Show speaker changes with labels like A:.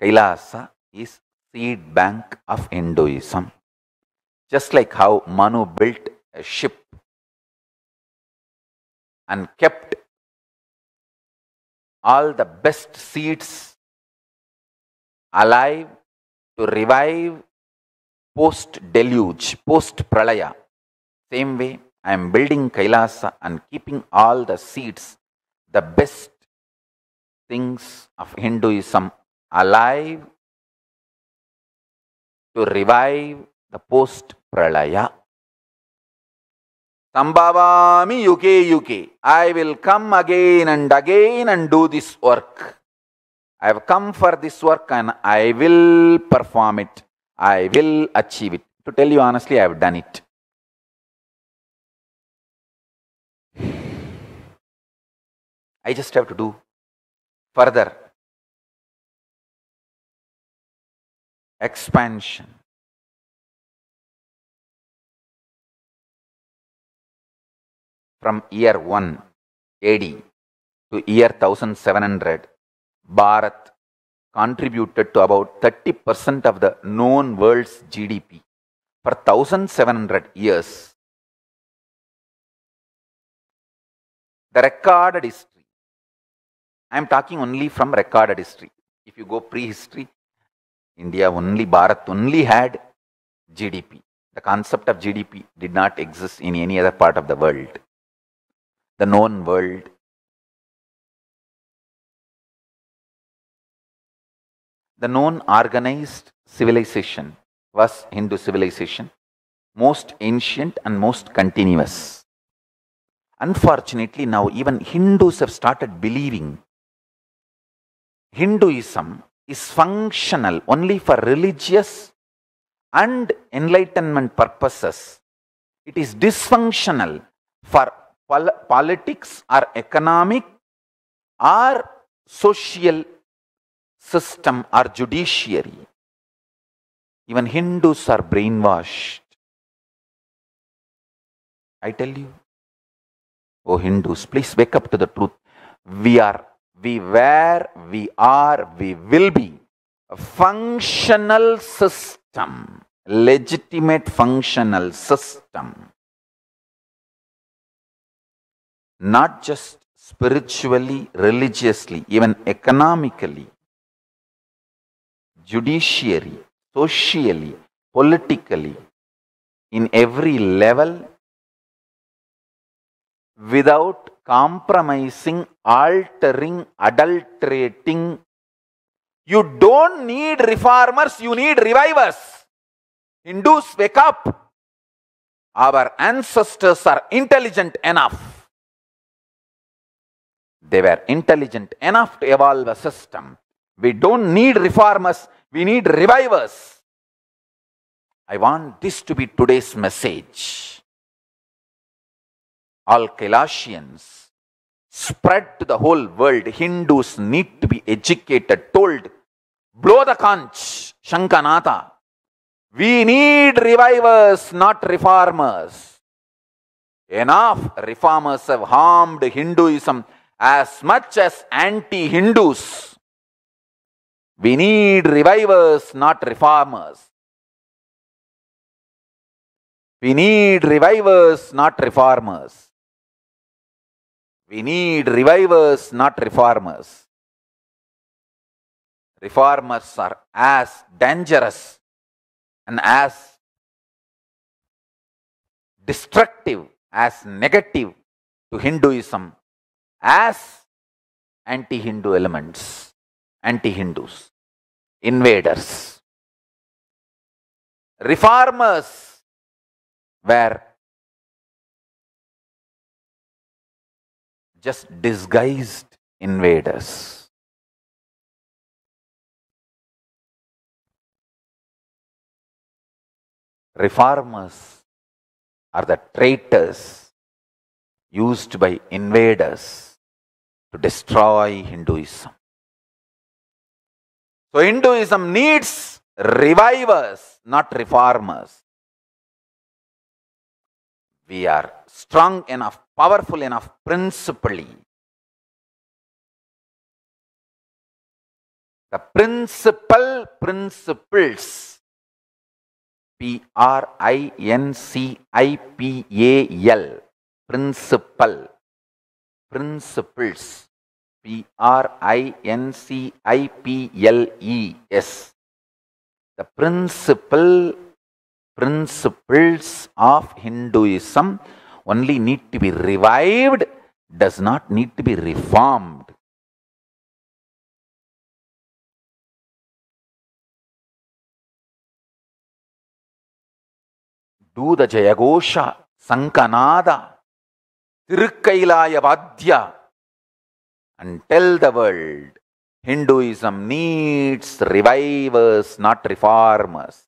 A: Kailasa is seed bank of Hinduism. Just like how Manu built a ship and kept all the best seeds alive to revive post-deluge, post-pralaya. Same way, I am building Kailasa and keeping all the seeds, the best things of Hinduism alive to revive the post-pralaya. Sambhavami yuke. I will come again and do this work. I have come for this work and I will perform it. I will achieve it. To tell you honestly, I have done it. I just have to do further expansion. From year 1 AD to year 1700, Bharat contributed to about 30% of the known world's GDP. For 1700 years, the recorded history, I am talking only from recorded history. If you go prehistory, India only, Bharat only had GDP. The concept of GDP did not exist in any other part of the world. The known world. The known organized civilization was Hindu civilization, most ancient and most continuous. Unfortunately, now even Hindus have started believing Hinduism is functional only for religious and enlightenment purposes. It is dysfunctional for politics or economic or social system or judiciary. Even Hindus are brainwashed. I tell you, oh Hindus, please wake up to the truth. We were, we are, we will be a functional system, legitimate functional system. Not just spiritually, religiously, even economically, judiciary, socially, politically, in every level, without compromising, altering, adulterating. You don't need reformers, you need revivers. Hindus, wake up. Our ancestors are intelligent enough. They were intelligent enough to evolve a system. We don't need reformers, we need revivers. I want this to be today's message. All Kailasians, spread to the whole world. Hindus need to be educated, told, blow the conch, Shankanatha. We need revivers, not reformers. Enough reformers have harmed Hinduism as much as anti-Hindus. We need revivers, not reformers. We need revivers, not reformers. We need revivers, not reformers. Reformers are as dangerous and as destructive, as negative to Hinduism as anti-Hindu elements, anti-Hindus, invaders. Reformers were just disguised invaders. Reformers are the traitors used by invaders to destroy Hinduism. So Hinduism needs revivers, not reformers. We are strong enough, powerful enough principally The principal principles, Principal, principal, principles, Principles. The principles of Hinduism only need to be revived, does not need to be reformed. Do the Jayagosha, Sankanada, Tirukkailaya Vadya, and tell the world Hinduism needs revivers, not reformers.